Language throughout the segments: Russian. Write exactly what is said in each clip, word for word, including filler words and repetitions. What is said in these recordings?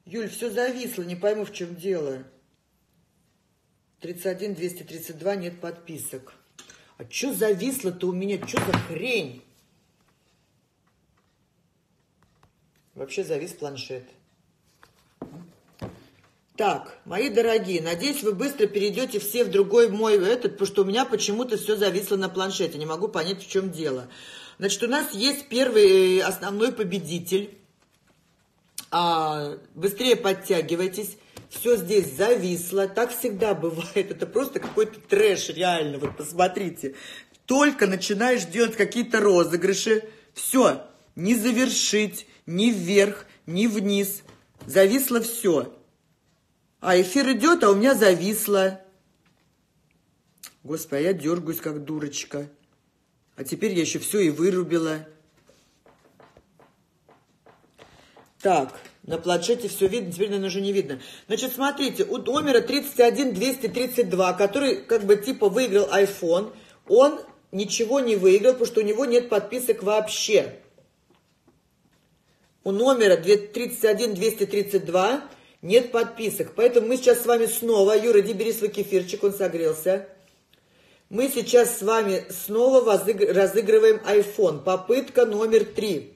Юль, все зависло, не пойму, в чем дело. тридцать один двести тридцать два, нет подписок. А что зависло-то у меня? Что за хрень? Вообще завис планшет. Так, мои дорогие, надеюсь, вы быстро перейдете все в другой мой этот, потому что у меня почему-то все зависло на планшете. Не могу понять, в чем дело. Значит, у нас есть первый основной победитель. А, быстрее подтягивайтесь. Все здесь зависло. Так всегда бывает. Это просто какой-то трэш, реально. Вот посмотрите. Только начинаешь делать какие-то розыгрыши. Все. Не завершить, ни вверх, ни вниз. Зависло все. А эфир идет, а у меня зависло. Господи, а я дергаюсь, как дурочка. А теперь я еще все и вырубила. Так, на планшете все видно, теперь, наверное, уже не видно. Значит, смотрите, у номера тридцать один двести тридцать два, который как бы типа выиграл iPhone, он ничего не выиграл, потому что у него нет подписок вообще. У номера тридцать один двести тридцать два нет подписок. Поэтому мы сейчас с вами снова, Юра, иди бери свой кефирчик, он согрелся. Мы сейчас с вами снова разыгрываем iPhone. Попытка номер три.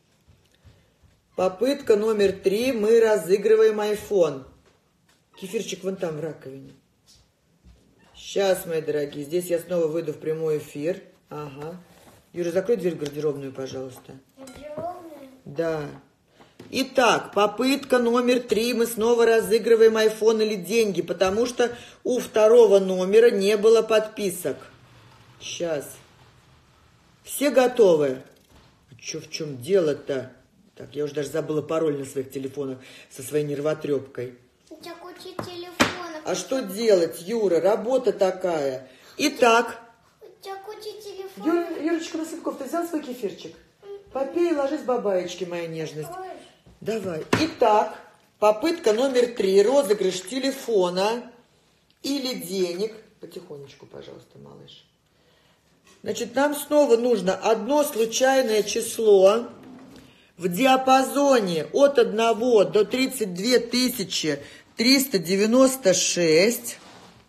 Попытка номер три. Мы разыгрываем iPhone. Кефирчик вон там в раковине. Сейчас, мои дорогие, здесь я снова выйду в прямой эфир. Ага. Юра, закрой дверь в гардеробную, пожалуйста. Гардеробную? Да. Итак, попытка номер три. Мы снова разыгрываем iPhone или деньги, потому что у второго номера не было подписок. Сейчас. Все готовы? А чё, в чем дело-то? Так, я уже даже забыла пароль на своих телефонах со своей нервотрепкой. У тебя куча телефонов. А что делать, Юра? Работа такая. Итак. У тебя куча телефонов. Юр, Юрочка Насыпков, ты взял свой кефирчик? Попей и ложись, бабаечки, моя нежность. Давай. Итак, попытка номер три. Розыгрыш телефона или денег. Потихонечку, пожалуйста, малыш. Значит, нам снова нужно одно случайное число в диапазоне от одного до тридцать две тысячи триста девяносто шесть.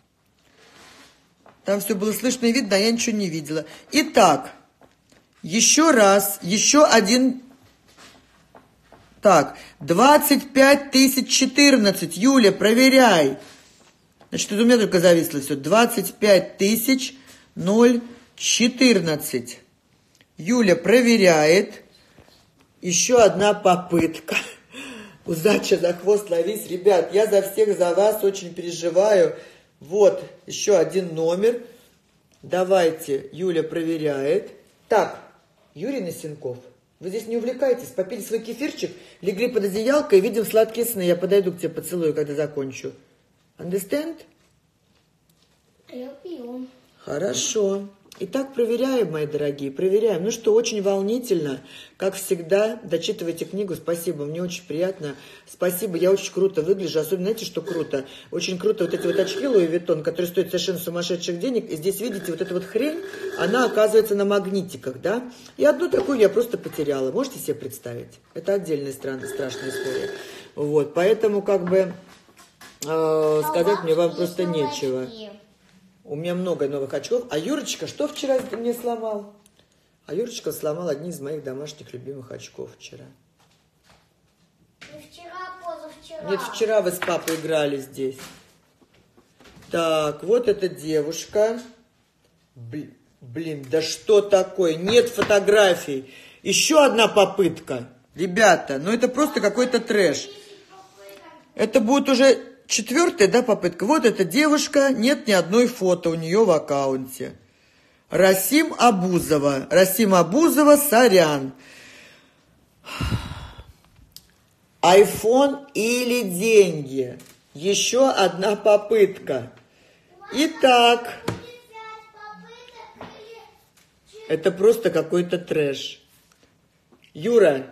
Там все было слышно и видно, а я ничего не видела. Итак, еще раз, еще один... Так, двадцать пять тысяч четырнадцать. Юля, проверяй. Значит, это у меня только зависло все. двадцать пять тысяч ноль четырнадцать. Юля проверяет. Еще одна попытка. Удача за хвост ловись. Ребят, я за всех, за вас очень переживаю. Вот, еще один номер. Давайте, Юля проверяет. Так, Юрий Насенков. Вы здесь не увлекайтесь, попили свой кефирчик, легли под одеялко и видим сладкие сны. Я подойду к тебе поцелую, когда закончу. Understand? Я пью. Хорошо. Итак, проверяем, мои дорогие, проверяем. Ну что, очень волнительно. Как всегда, дочитывайте книгу. Спасибо, мне очень приятно. Спасибо, я очень круто выгляжу. Особенно, знаете, что круто? Очень круто вот эти вот очки Луи Виттон, которые стоят совершенно сумасшедших денег. И здесь, видите, вот эта вот хрень, она оказывается на магнитиках, да? И одну такую я просто потеряла. Можете себе представить? Это отдельная странная, страшная история. Вот, поэтому, как бы, э, сказать мне вам просто нечего. У меня много новых очков. А Юрочка, что вчера мне сломал? А Юрочка сломал одни из моих домашних любимых очков вчера. Не вчера, позавчера. Нет, вчера вы с папой играли здесь. Так, вот эта девушка. Блин, блин, да что такое? Нет фотографий. Еще одна попытка. Ребята, ну это просто какой-то трэш. Это будет уже... Четвертая, да, попытка. Вот эта девушка, нет ни одной фото у нее в аккаунте. Расим Абузова. Расим Абузова, сорян. iPhone или деньги? Еще одна попытка. Итак. Это просто какой-то трэш. Юра.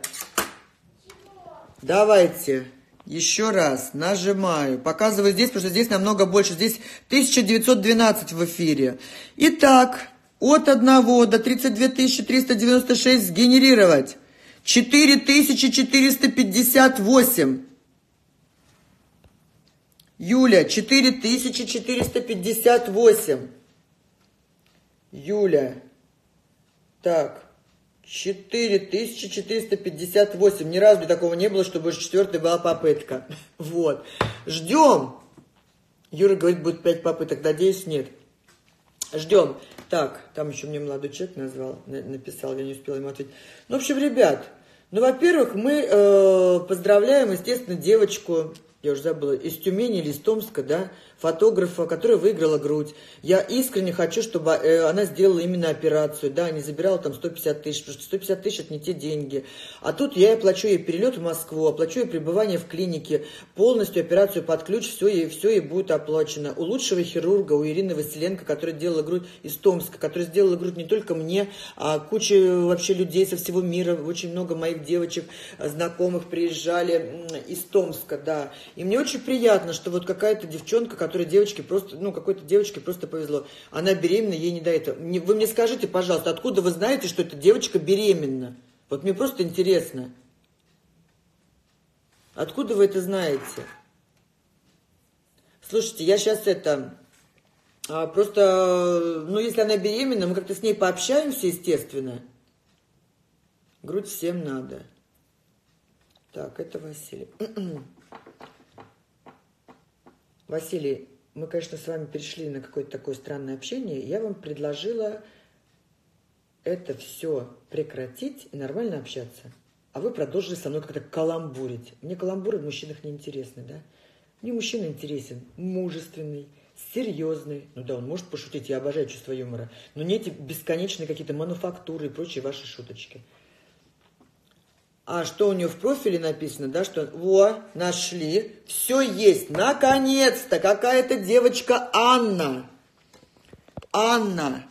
Давайте. Еще раз нажимаю. Показываю здесь, потому что здесь намного больше. Здесь тысяча девятьсот двенадцать в эфире. Итак, от одного до тридцать две тысячи триста девяносто шесть сгенерировать. четыре тысячи четыреста пятьдесят восемь. Юля, четыре тысячи четыреста пятьдесят восемь. Юля. Так. четыре тысячи четыреста пятьдесят восемь. Ни разу такого не было, чтобы уже четвертая была попытка. Вот. Ждем. Юра говорит, будет пять попыток. Надеюсь, нет. Ждем. Так, там еще мне молодой человек назвал, написал, я не успела ему ответить. Ну, в общем, ребят, ну, во-первых, мы э, поздравляем, естественно, девочку, я уже забыла, из Тюмени или из Томска, да, фотографа, которая выиграла грудь. Я искренне хочу, чтобы э, она сделала именно операцию, да, не забирала там сто пятьдесят тысяч, потому что сто пятьдесят тысяч это не те деньги. А тут я оплачу ей перелет в Москву, оплачу ей пребывание в клинике, полностью операцию под ключ, все ей, все ей будет оплачено. У лучшего хирурга, у Ирины Василенко, которая делала грудь из Томска, которая сделала грудь не только мне, а куча вообще людей со всего мира, очень много моих девочек, знакомых приезжали из Томска, да. И мне очень приятно, что вот какая-то девчонка, которой девочке просто, ну, какой-то девочке просто повезло. Она беременна, ей не до этого. Вы мне скажите, пожалуйста, откуда вы знаете, что эта девочка беременна? Вот мне просто интересно. Откуда вы это знаете? Слушайте, я сейчас это... Просто, ну, если она беременна, мы как-то с ней пообщаемся, естественно. Грудь всем надо. Так, это Василий. Василий, мы, конечно, с вами перешли на какое-то такое странное общение. Я вам предложила это все прекратить и нормально общаться. А вы продолжили со мной как-то каламбурить. Мне каламбуры в мужчинах не интересны, да? Мне мужчина интересен, мужественный, серьезный. Ну да, он может пошутить, я обожаю чувство юмора. Но не эти бесконечные какие-то мануфактуры и прочие ваши шуточки. А что у нее в профиле написано, да, что... Во, нашли. Все есть. Наконец-то какая-то девочка Анна. Анна.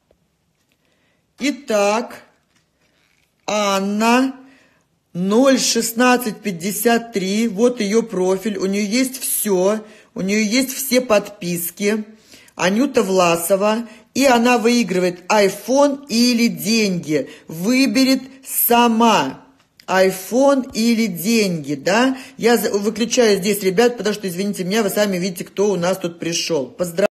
Итак, Анна, ноль шестнадцать пятьдесят три. Вот ее профиль. У нее есть все. У нее есть все подписки. Анюта Власова. И она выигрывает айфон или деньги. Выберет сама. Айфон или деньги, да? Я выключаю здесь, ребят, потому что, извините меня, вы сами видите, кто у нас тут пришел. Поздравляю.